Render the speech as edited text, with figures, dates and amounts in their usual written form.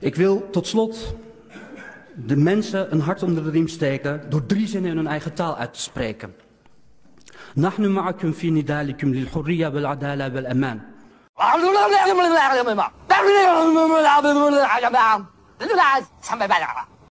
Ik wil tot slot de mensen een hart onder de riem steken door 3 zinnen in hun eigen taal uit te spreken. Nahnu ma'akum fi nidalikum lil hurriya wal adala wal aman.